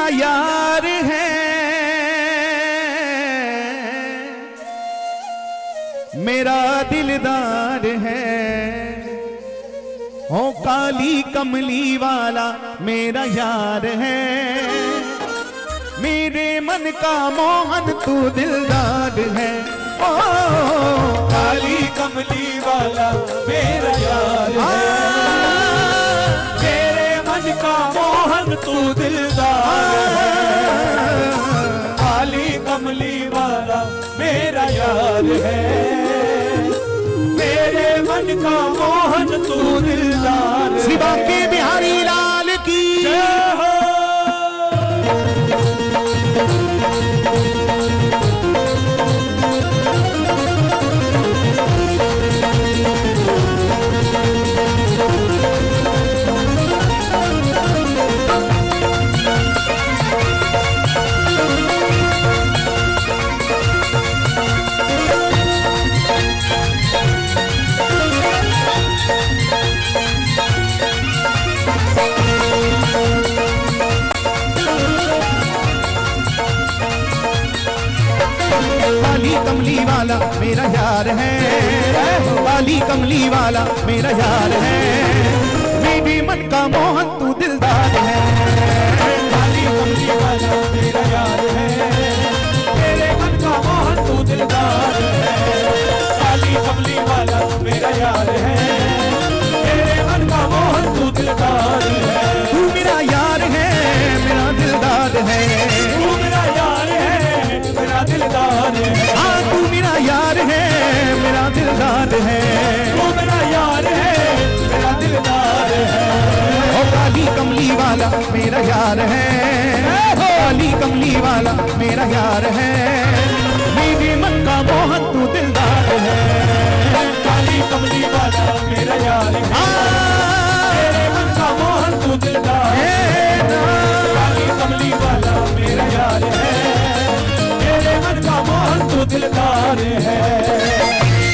यार है, मेरा दिलदार है। ओ काली कमली वाला मेरा यार है, मेरे मन का मोहन तू दिलदार है। ओ काली कमली वाला मेरा यार है, मेरे मन का मोहन तू दिलदार है। काली कमली वाला मेरा यार है, मेरे मन का मोहन तू दिलदार है। श्री बांके बिहारी लाल की जय हो। काली कमली वाला मेरा यार है, काली कमली वाला मेरा यार है, मेरे मन का मोहन तू दिलदार है। काली कमली वाला मेरा यार है, मेरे मन का मोहन तू दिलदार है। काली कमली वाला मेरा यार है, मेरे मन का मोहन तू दिलदार है। तू मेरा यार है, मेरा दिलदार है। तू मेरा यार है, मेरा दिलदार है। हाँ तू मेरा यार है, मेरा दिलदार है। तू मेरा यार है, मेरा दिलदार है। ओ काली कमली वाला मेरा यार है, काली कमली वाला मेरा यार है, मेरे मन का मोहन तू दिलदार है। काली कमली वाला मेरा यार है, मेरे मन का मोहन तू दिलदार है। काली कमली वाला मेरा यार है, मेरे मन का मोहन तू दिलदार है।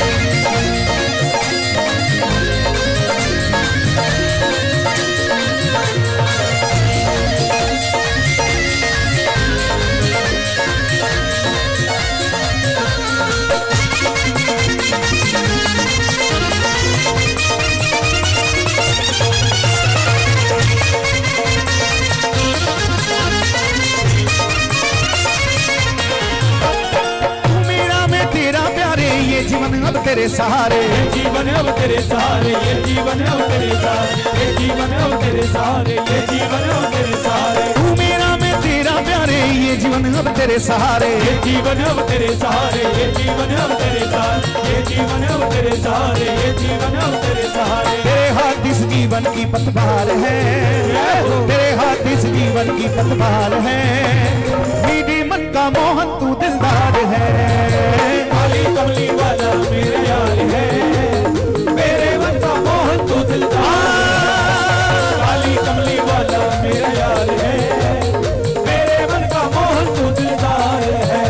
जीवन अब तेरे सहारे, ये जीवन अब तेरे सहारे, ये जीवन अब तेरे सहारे, ये जीवन अब तेरे सहारे, ये जीवन अब तेरे सहारे। तू मेरा मैं तेरा प्यारे, ये जीवन अब तेरे सहारे, ये जीवन अब तेरे सहारे, ये जीवन अब तेरे सहारे, ये जीवन अब तेरे सहारे, ये जीवन अब तेरे सहारे। तेरे हाथ इस जीवन की पतवार है, तेरे हाथ इस जीवन की पतवार है, मेरे मन का मोहन तू दिलदार है। काली कमली वाला मेरा यार है, मेरे मन का मोहन तू दिलदार। काली कमली वाला मेरा यार है, मेरे मन का मोहन तू दिलदार है।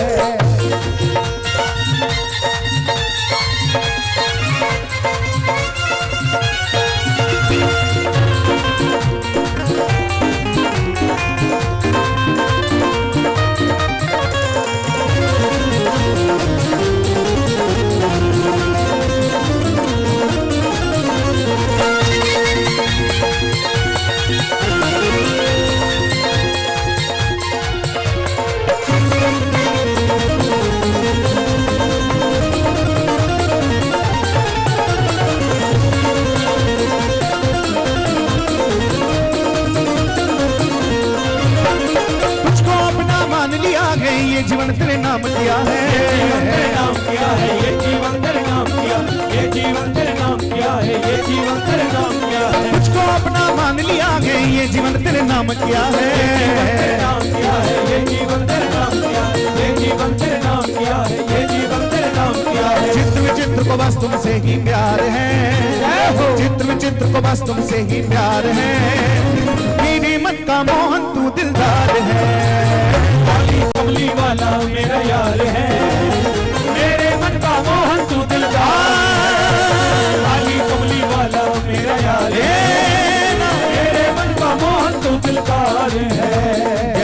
ये जीवन तेरे नाम किया है, तेरे नाम किया है, ये जीवन तेरे नाम किया, ये जीवन तेरे नाम किया है, ये जीवन तेरे नाम किया है। मुझको अपना मान लिया है, ये जीवन तेरे नाम किया है, तेरे नाम किया है, ये जीवन तेरे नाम किया, ये जीवन तेरे नाम किया है, ये जीवन तेरे नाम किया है। चित्र विचित्र को बस तुमसे ही प्यार है, चित्र विचित्र को बस तुमसे ही प्यार है, मेरे मन का मोहन तू दिलदार है। काली कमली वाला मेरा यार है, मेरे मन का मोहन तू दिलदार। काली कमली वाला मेरा यार है, मेरे मन का मोहन तू दिलदार है।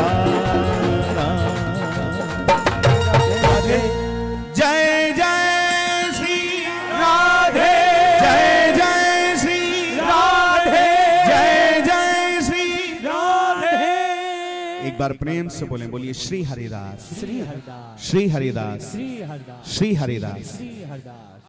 एक बार प्रेम से बोलें, बोलिए श्री हरिदास, श्री हरिदास, श्री हरिदास, श्री हरिदास, श्री हरिदास। श्री हरिदास।